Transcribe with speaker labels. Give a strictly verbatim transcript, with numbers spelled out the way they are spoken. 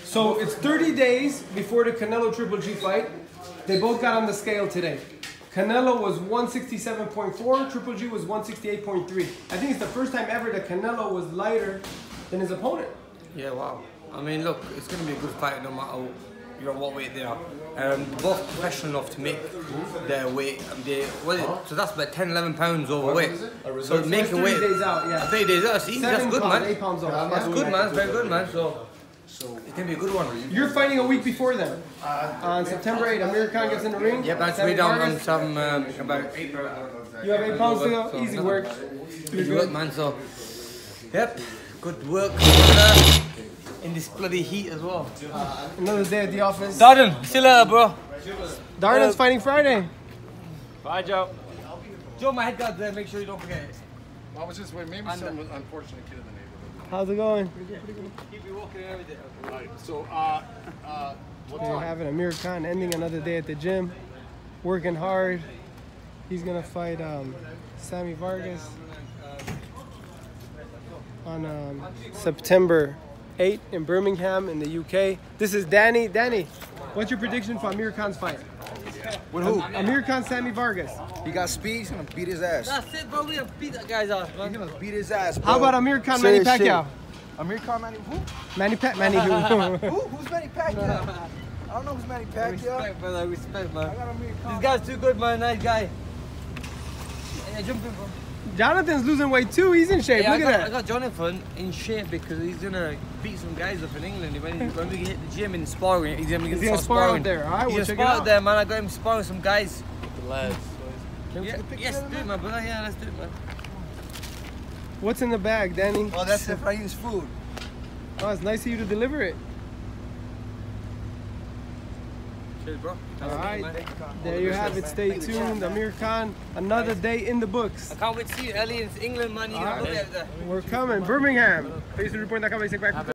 Speaker 1: So it's thirty days before the Canelo Triple G fight. They both got on the scale today. Canelo was one sixty-seven point four, Triple G was one sixty-eight point three. I think it's the first time ever that Canelo was lighter than his opponent.
Speaker 2: Yeah, wow. I mean, look, it's going to be a good fight no matter you know what weight they are. Um, both professional enough to make their weight. They, well, so that's about ten, eleven pounds overweight. So making weight.
Speaker 1: thirty days out, yeah.
Speaker 2: thirty days out, that's easy. That's good,
Speaker 1: pounds,
Speaker 2: man.
Speaker 1: eight pounds off.
Speaker 2: That's good, man. That's very good, man. So it's going to be a good one.
Speaker 1: You're fighting a week before them. On September eighth, Amir Khan gets in the ring.
Speaker 2: Yeah, that's way down on some, um, about eight pounds.
Speaker 1: You have eight pounds to go?
Speaker 2: So
Speaker 1: Easy work.
Speaker 2: Easy work, man. So, yep, good work. In this bloody heat as well.
Speaker 1: Another day at the office.
Speaker 2: Darden, see you later, bro.
Speaker 1: Darden's fighting Friday.
Speaker 3: Bye, Joe.
Speaker 2: Joe, my head guard there. Make sure you don't forget it.
Speaker 4: I was just waiting. Maybe some unfortunate kid in the neighborhood.
Speaker 1: How's it going?
Speaker 2: Keep me walking every day.
Speaker 4: Right. So, uh, uh, what
Speaker 1: We're
Speaker 4: time?
Speaker 1: having Amir Khan ending another day at the gym, working hard. He's gonna fight um, Sammy Vargas on um, September eighth in Birmingham in the U K. This is Danny. Danny, what's your prediction for Amir Khan's fight?
Speaker 5: With who?
Speaker 1: Amir Khan, Sammy Vargas.
Speaker 5: He got speed, he's gonna beat his ass.
Speaker 2: That's it, bro. We gonna beat that guy's ass,
Speaker 5: He's
Speaker 2: man.
Speaker 5: gonna beat his ass, bro.
Speaker 1: How about Amir Khan, Manny
Speaker 5: Serious
Speaker 1: Pacquiao?
Speaker 5: shit. Amir Khan, Manny who?
Speaker 1: Manny Pat, Manny who?
Speaker 5: Who? Who's Manny Pacquiao? I don't know who's Manny Pacquiao.
Speaker 2: Respect, brother. Respect,
Speaker 5: I
Speaker 2: man.
Speaker 5: got Amir Khan.
Speaker 2: This guy's too good, man. Nice guy. Yeah, jump in, bro.
Speaker 1: Jonathan's losing weight too. He's in shape.
Speaker 2: Yeah,
Speaker 1: Look
Speaker 2: I got,
Speaker 1: at
Speaker 2: I
Speaker 1: that.
Speaker 2: got Jonathan in shape because he's gonna beat some guys up in England. When, he, when we hit the gym in sparring, he's gonna,
Speaker 1: He's
Speaker 2: start
Speaker 1: gonna spar
Speaker 2: sparring
Speaker 1: out there. All right,
Speaker 2: he's
Speaker 1: we'll
Speaker 2: gonna
Speaker 1: check it
Speaker 2: spar
Speaker 1: out.
Speaker 2: out there, man. I got him sparring some guys.
Speaker 3: The lads.
Speaker 5: Can we
Speaker 2: Yeah,
Speaker 5: take a picture
Speaker 2: yes,
Speaker 5: of
Speaker 2: do it,
Speaker 5: him?
Speaker 2: man, brother. Yeah, let's do it, man.
Speaker 1: What's in the bag, Danny?
Speaker 5: Oh, that's if I use food.
Speaker 1: Oh, it's nice of you to deliver it.
Speaker 2: Cheers, bro.
Speaker 1: All right, there you have it. Stay tuned. Amir Khan, another day in the books.
Speaker 2: I can't wait to see you early in England, man. You gotta
Speaker 1: All
Speaker 2: look
Speaker 1: right.
Speaker 2: at that.
Speaker 1: We're coming. Birmingham. Facebook report dot com. Back.